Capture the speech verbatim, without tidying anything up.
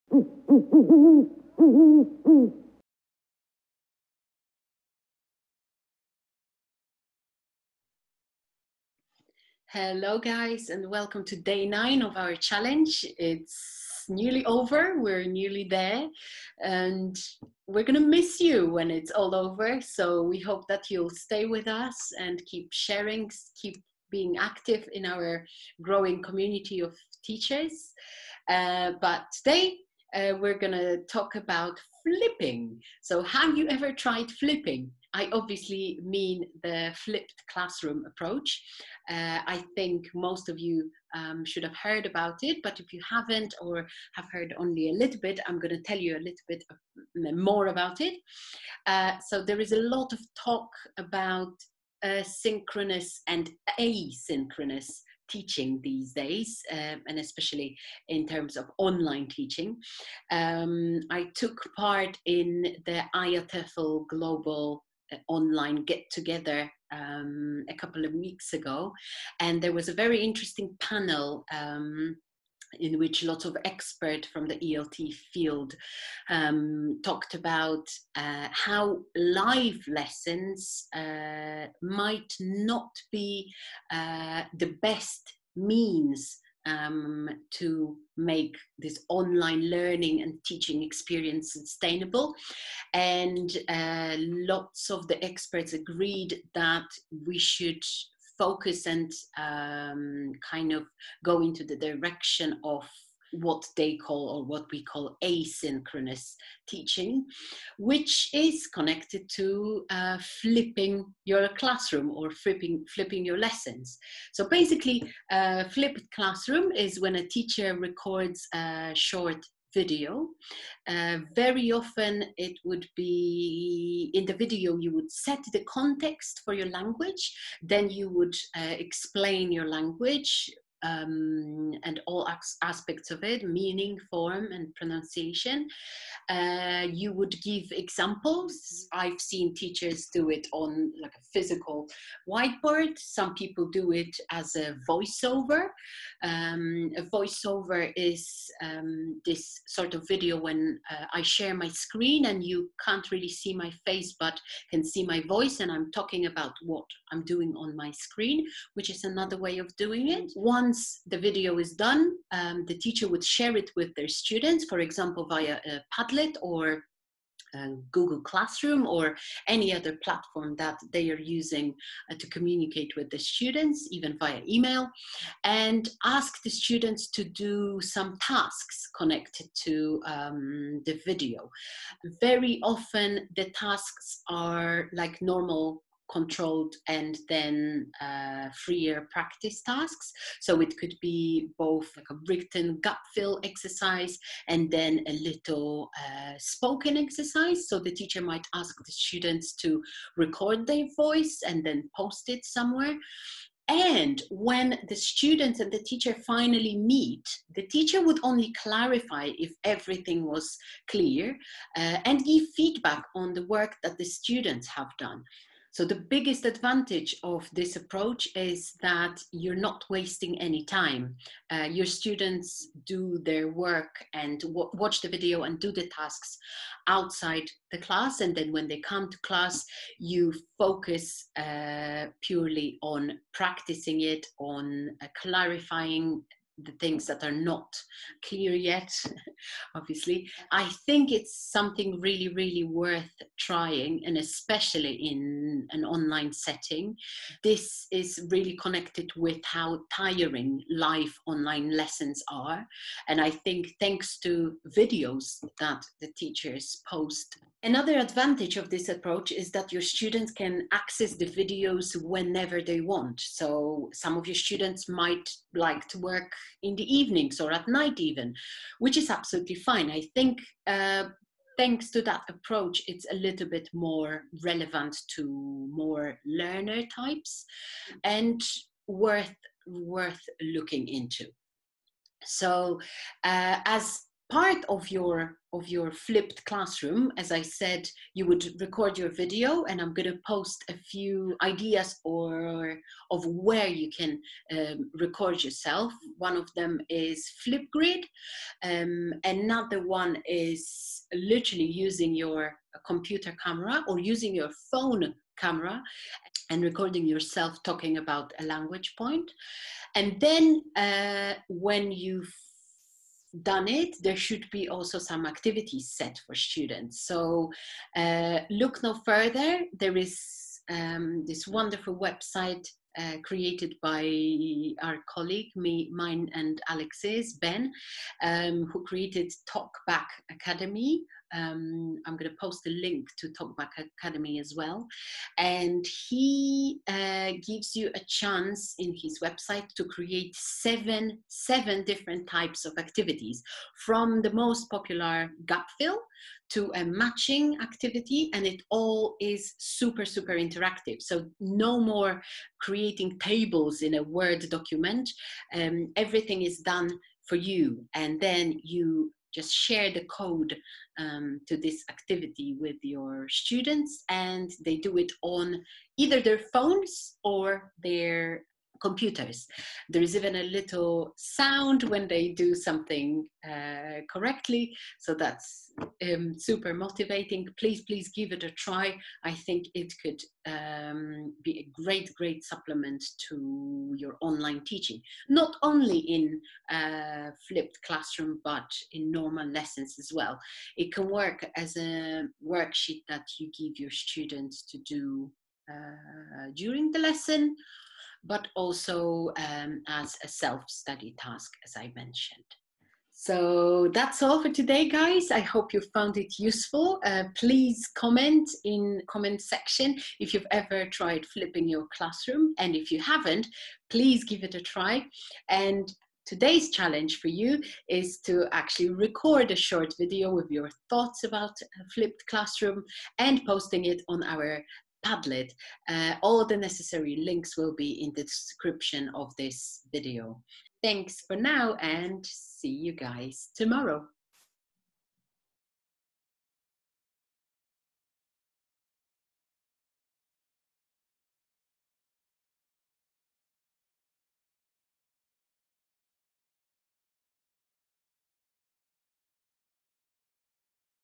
Hello guys, and welcome to day nine of our challenge. It's nearly over, we're nearly there, and we're gonna miss you when it's all over. So we hope that you'll stay with us and keep sharing, keep being active in our growing community of teachers. Uh, but today uh, we're gonna talk about flipping. So have you ever tried flipping? I obviously mean the flipped classroom approach. Uh, I think most of you um, should have heard about it, but if you haven't or have heard only a little bit, I'm going to tell you a little bit more about it. Uh, so there is a lot of talk about uh, synchronous and asynchronous teaching these days, uh, and especially in terms of online teaching. Um, I took part in the I A T E F L Global uh, online get-together um, a couple of weeks ago, and there was a very interesting panel um, in which lots of experts from the E L T field um, talked about uh, how live lessons uh, might not be uh, the best means um, to make this online learning and teaching experience sustainable. And uh, lots of the experts agreed that we should focus and um, kind of go into the direction of what they call, or what we call, asynchronous teaching, which is connected to uh, flipping your classroom or flipping, flipping your lessons. So basically, uh, flipped classroom is when a teacher records a short video. Uh, very often it would be, in the video you would set the context for your language, then you would uh, explain your language um, and all aspects of it, meaning, form and pronunciation. Uh, you would give examples. I've seen teachers do it on like a physical whiteboard. Some people do it as a voiceover. Um, a voiceover is um, this sort of video when uh, I share my screen and you can't really see my face but can see my voice, and I'm talking about what I'm doing on my screen, which is another way of doing it. Once the video is done, um, the teacher would share it with their students, for example, via a Padlet or uh, Google Classroom or any other platform that they are using uh, to communicate with the students, even via email, and ask the students to do some tasks connected to um, the video. Very often the tasks are like normal, controlled and then uh, freer practice tasks. So it could be both like a written gut fill exercise and then a little uh, spoken exercise. So the teacher might ask the students to record their voice and then post it somewhere. And when the students and the teacher finally meet, the teacher would only clarify if everything was clear uh, and give feedback on the work that the students have done. So the biggest advantage of this approach is that you're not wasting any time. Uh, your students do their work and w- watch the video and do the tasks outside the class. And then when they come to class, you focus uh, purely on practicing it, on uh, clarifying the things that are not clear yet, obviously. I think it's something really, really worth trying, and especially in an online setting. This is really connected with how tiring live online lessons are. And I think thanks to videos that the teachers post. Another advantage of this approach is that your students can access the videos whenever they want. So some of your students might like to work in the evenings or at night even, which is absolutely fine. I think uh, thanks to that approach, it's a little bit more relevant to more learner types and worth, worth looking into. So uh, as part of your of your flipped classroom, as I said, you would record your video, and I'm going to post a few ideas or of where you can um, record yourself. One of them is Flipgrid. Um, another one is literally using your computer camera or using your phone camera and recording yourself talking about a language point. And then uh, when you've done it, there should be also some activities set for students. So uh, look no further. There is um, this wonderful website uh, created by our colleague, me, mine and Alex's, Ben, um, who created Talkback Academy. Um, I'm going to post a link to Talkback Academy as well. And he uh, gives you a chance in his website to create seven, seven different types of activities, from the most popular gap fill to a matching activity, and it all is super, super interactive. So no more creating tables in a Word document. Um, everything is done for you, and then you just share the code um, to this activity with your students, and they do it on either their phones or their computers. There is even a little sound when they do something uh, correctly, so that's um, super motivating. Please, please give it a try. I think it could um, be a great, great supplement to your online teaching, not only in uh, flipped classroom, but in normal lessons as well. It can work as a worksheet that you give your students to do uh, during the lesson, but also um, as a self-study task, as I mentioned. So that's all for today, guys. I hope you found it useful. Uh, please comment in comment section if you've ever tried flipping your classroom. And if you haven't, please give it a try. And today's challenge for you is to actually record a short video with your thoughts about a flipped classroom and posting it on our Padlet. Uh, all the necessary links will be in the description of this video. Thanks for now, and see you guys tomorrow.